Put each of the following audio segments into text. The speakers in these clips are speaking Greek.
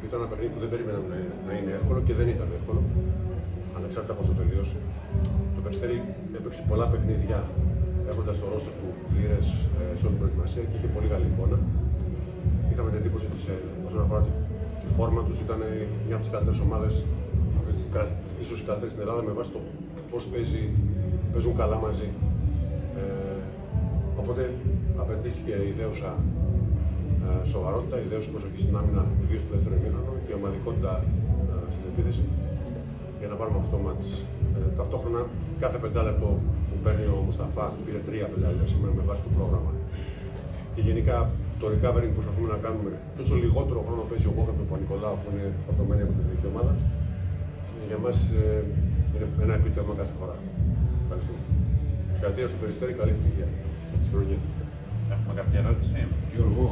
Ήταν ένα παιχνίδι που δεν περίμεναμε να είναι εύκολο και δεν ήταν εύκολο. Ανεξάρτητα από αυτό το τελείωσε. Το Περιστέρι έπαιξε πολλά παιχνίδια έχοντας το ρόστερ του πλήρες σε όλη την προετοιμασία και είχε πολύ καλή εικόνα. Είχαμε την εντύπωση ότι όσον αφορά τη φόρμα τους ήταν μια από τις καλύτερες ομάδες, ίσως η καλύτερη στην Ελλάδα, με βάση το πώς παίζουν καλά μαζί. Οπότε απαιτήθηκε ιδέουσα σοβαρότητα, ιδέουσα προσοχή στην άμυνα, ιδίως στο δεύτερο ημίχρονο και ομαδικότητα στην επίθεση για να πάρουμε αυτό το μάτς. Ταυτόχρονα, κάθε πεντάλεπτο που παίρνει ο Μουσταφά, πήρε 3 πεντάλεπτα σήμερα με βάση το πρόγραμμα. Και γενικά το recovery που προσπαθούμε να κάνουμε, τόσο λιγότερο χρόνο παίζει ο Μόχα με τον Νικολάου που είναι φορτωμένη από την δική ομάδα. Για μας είναι ένα επίτευγμα κάθε φορά. Ευχαριστούμε. Συγχαρητήρια στο Περιστέρι, καλή επιτυχία στη χρονιά. Έχουμε κάποια ερώτηση? Γιώργο,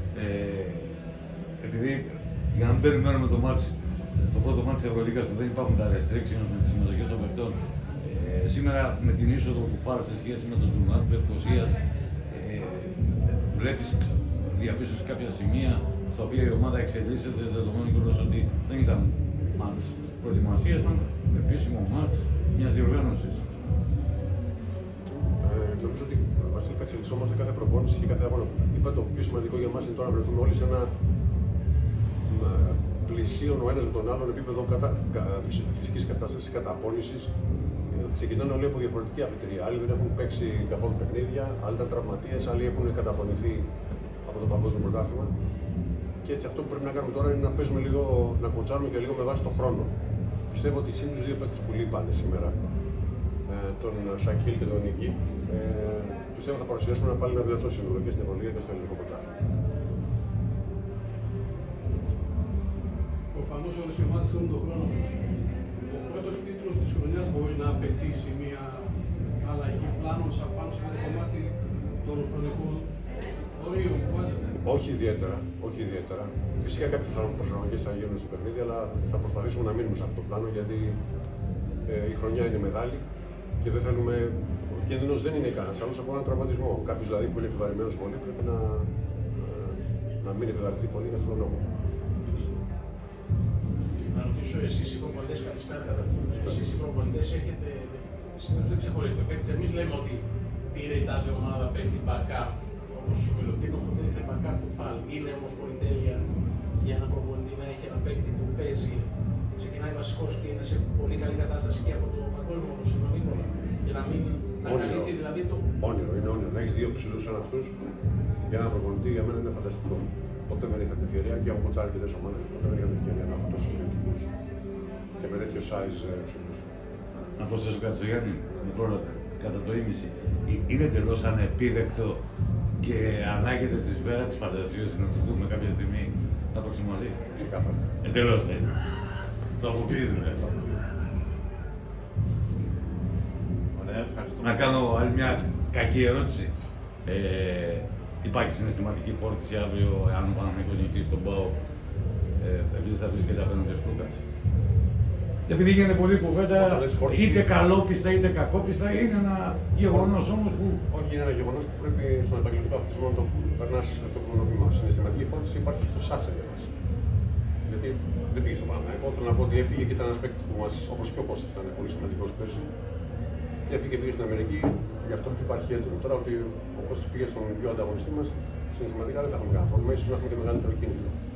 επειδή για να μην περιμένουμε το πρώτο μάτς της Ευρωλίγας που δεν υπάρχουν τα restrictions με τις συμμετοχές των παιχτών, σήμερα με την είσοδο του Φάρ σε σχέση με τον τουρνουά της Λευκωσίας, βλέπεις, διαπίστωσες κάποια σημεία στα οποία η ομάδα εξελίσσεται, δεδομένου κιόλας ότι δεν ήταν μάτς προετοιμασίας, ήταν επίσημο μάτς μιας διοργάνωσης. Νομίζω ότι Βασίλη θα εξελισσόμαστε κάθε προπόνηση και κάθε αγώνα. Είπα το πιο σημαντικό για μας είναι τώρα να βρεθούμε όλοι σε ένα πλησίον ο ένας με τον άλλον επίπεδο φυσικής κατάστασης, καταπώνησης. Ξεκινάνε όλοι από διαφορετική αφετηρία. Άλλοι δεν έχουν παίξει καθόλου παιχνίδια, άλλοι ήταν τραυματίες, άλλοι έχουν καταπονηθεί από το παγκόσμιο πρωτάθλημα. Και έτσι αυτό που πρέπει να κάνουμε τώρα είναι να παίζουμε λίγο, να κοτσάρουμε και λίγο με βάση τον χρόνο. Πιστεύω ότι συν τους δύο παίκτες που λείπανε σήμερα, τον Σακίλ και τον Νίκη, πιστεύω θα παρουσιάσουμε πάλι ένα δυνατό σύνολο και στην Ευρωλίγα και στο ελληνικό πρωτάθλημα. Προφανώς όλες οι ομάδες θέλουν τον χρόνο τους. Ο πρώτος τίτλος της χρονιάς μπορεί να απαιτήσει μια αλλαγή πλάνων σαν πάνω σε αυτό το κομμάτι των χρονικών ορίων που βάζετε. Όχι ιδιαίτερα, όχι ιδιαίτερα. Φυσικά κάποιες προσαρμογές θα γίνουν στο παιχνίδι, αλλά θα προσπαθήσουμε να μείνουμε σε αυτό το πλάνο γιατί η χρονιά είναι μεγάλη και δεν θέλουμε. Ο κίνδυνος δεν είναι κανένας άλλος από έναν τραυματισμό. Κάποιος δηλαδή που είναι επιβαρημένος πολύ πρέπει να μην επιβαρυνθεί πολύ για αυτόν τον λόγο. Να ρωτήσω εσείς οι προπονητές, καλησπέρα καταρχήν. Εσείς οι προπονητές έχετε, συνήθως δεν ξεχωρίζετε παίκτες. Εμείς λέμε ότι πήρε η τάδε ομάδα παίκτη backup, όπως ο Μελωτίνοφ ότι έχετε backup του Φαλ. Είναι όμως πολυτέλεια για ένα προπονητή να έχει ένα παίκτη που παίζει, ξεκινάει βασικός και είναι σε πολύ καλή κατάσταση και από το παγκόσμιο όπως είναι ο Νίκολα. Για να μην ανακαλύπτει δηλαδή το. Όνειρο, είναι όνειρο. Να έχει δύο ψηλούς σαν αυτούς για έναν προπονητή για μένα είναι φανταστικό. Ποτέ δεν είχα την ευκαιρία και έχω κοτσάρει και τις ομάδες. Ποτέ δεν είχα την ευκαιρία να έχω τόσο ποιοτικούς και με τέτοιο size ψηλούς. Να προσθέσω κάτι στο Γιάννη, με πρόλαβε, κατά το ίμιση. Είναι τελώς ανεπίδεκτο και ανάγεται στη σφαίρα της φαντασίας να τους δούμε κάποια στιγμή να παίξουμε μαζί. Ξεκάθαρα. Εντελώς, το αποκλείεται. Ωραία, ευχαριστούμε. Να κάνω άλλη μια κακή ερώτηση. Υπάρχει συναισθηματική φόρτιση αύριο, αν ο Παναθηναϊκός νικήσει τον ΠΑΟ, επειδή θα βρίσκεται απέναντι στους Λούκας. Επειδή γίνεται πολλή κουβέντα, είτε καλόπιστα είτε κακόπιστα, είναι ένα γεγονός όμως που. Όχι, είναι ένα γεγονός που πρέπει στον επαγγελματικό αθλητισμό να το περνάς στο κοινό βήμα. Συναισθηματική φόρτιση υπάρχει στο ΣΑΣΕ για μας. Γιατί δεν πήγε στο Παναθηναϊκό. Θέλω να πω ότι έφυγε και ήταν ένας παίκτης που μας, όπως και ο Κώστας, ήταν πολύ σημαντικός πέρσι. Και έφυγε πήγε στην Αμερική, γι' αυτό και υπάρχει έντονο. Τώρα ότι ο Κώστας πήγε στον πιο ανταγωνιστή μας, συναισθηματικά δεν θα έχουμε κανένα πρόβλημα, ίσως να έχουμε και μεγαλύτερο κίνητρο.